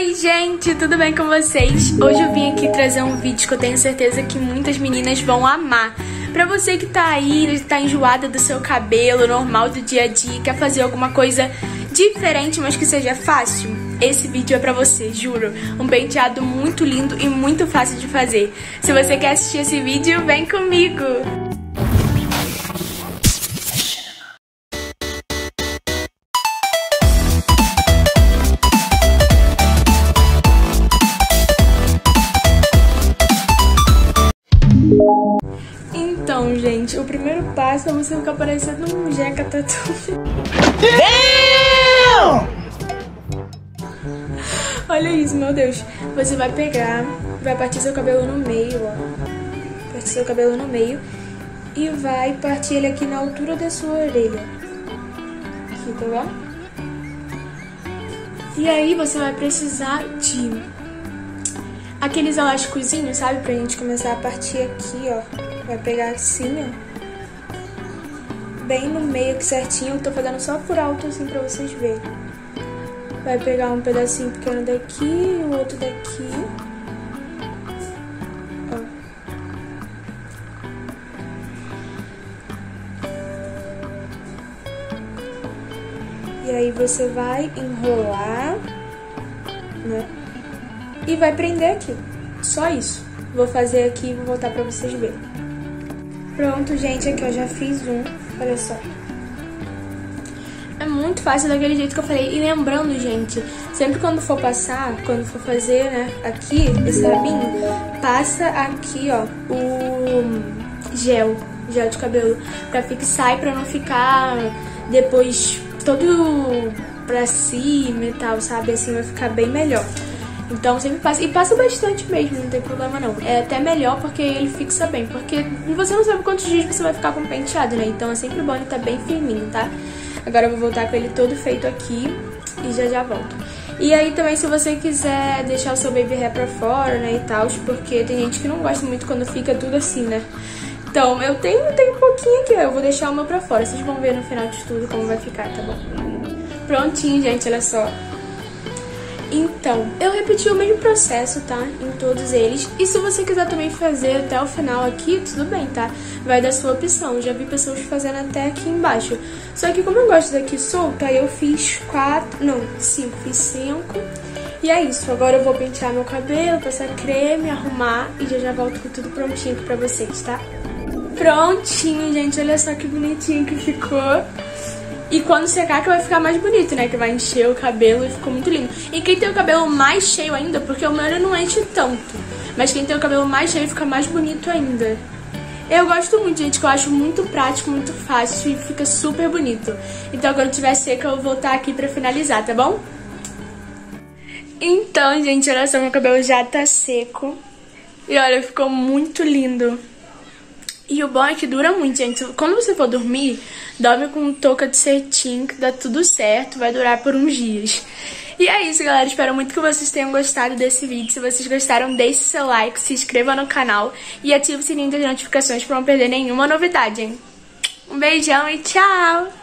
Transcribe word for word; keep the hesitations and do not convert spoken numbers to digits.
Oi gente, tudo bem com vocês? Hoje eu vim aqui trazer um vídeo que eu tenho certeza que muitas meninas vão amar. Pra você que tá aí, tá enjoada do seu cabelo normal do dia a dia, quer fazer alguma coisa diferente, mas que seja fácil, esse vídeo é pra você, juro. Um penteado muito lindo e muito fácil de fazer. Se você quer assistir esse vídeo, vem comigo! Então, gente, o primeiro passo é você ficar parecendo um jeca tatu. Olha isso, meu Deus. Você vai pegar, vai partir seu cabelo no meio, ó. Partir seu cabelo no meio e vai partir ele aqui na altura da sua orelha. Aqui, tá bom? E aí você vai precisar de aqueles elásticozinhos, sabe? Pra gente começar a partir aqui, ó. Vai pegar assim, ó. Bem no meio aqui certinho. Eu tô fazendo só por alto assim pra vocês verem. Vai pegar um pedacinho pequeno daqui e o outro daqui. Ó. E aí você vai enrolar, né? E vai prender aqui. Só isso. Vou fazer aqui e vou voltar pra vocês verem. Pronto, gente. Aqui eu já fiz um. Olha só. É muito fácil daquele jeito que eu falei. E lembrando, gente, sempre quando for passar, quando for fazer, né, aqui, esse rabinho, passa aqui, ó, o gel, gel de cabelo, pra fixar e pra não ficar depois todo pra cima e tal, sabe? Assim vai ficar bem melhor. Então sempre passa, e passa bastante mesmo, não tem problema não. É até melhor porque ele fixa bem, porque você não sabe quantos dias você vai ficar com o penteado, né? Então é sempre bom ele tá bem firminho, tá? Agora eu vou voltar com ele todo feito aqui e já já volto. E aí também se você quiser deixar o seu baby hair pra fora, né, e tal, porque tem gente que não gosta muito quando fica tudo assim, né? Então eu tenho, tenho um pouquinho aqui, ó, eu vou deixar o meu pra fora. Vocês vão ver no final de tudo como vai ficar, tá bom? Prontinho, gente, olha só. Então, eu repeti o mesmo processo, tá? Em todos eles. E se você quiser também fazer até o final aqui, tudo bem, tá? Vai da sua opção. Já vi pessoas fazendo até aqui embaixo. Só que como eu gosto daqui solto, aí eu fiz quatro... Não, cinco. Fiz cinco. E é isso. Agora eu vou pentear meu cabelo, passar creme, arrumar. E já já volto com tudo prontinho aqui pra vocês, tá? Prontinho, gente. Olha só que bonitinho que ficou. E quando secar que vai ficar mais bonito, né? Que vai encher o cabelo e ficou muito lindo. E quem tem o cabelo mais cheio ainda, porque o meu ele não enche tanto, mas quem tem o cabelo mais cheio fica mais bonito ainda. Eu gosto muito, gente, que eu acho muito prático, muito fácil e fica super bonito. Então quando tiver seca eu vou voltar aqui pra finalizar, tá bom? Então, gente, olha só, meu cabelo já tá seco. E olha, ficou muito lindo. E o bom é que dura muito, gente. Quando você for dormir, dorme com touca de cetim, que dá tudo certo, vai durar por uns dias. E é isso, galera. Espero muito que vocês tenham gostado desse vídeo. Se vocês gostaram, deixe seu like, se inscreva no canal e ative o sininho das notificações pra não perder nenhuma novidade, hein? Um beijão e tchau!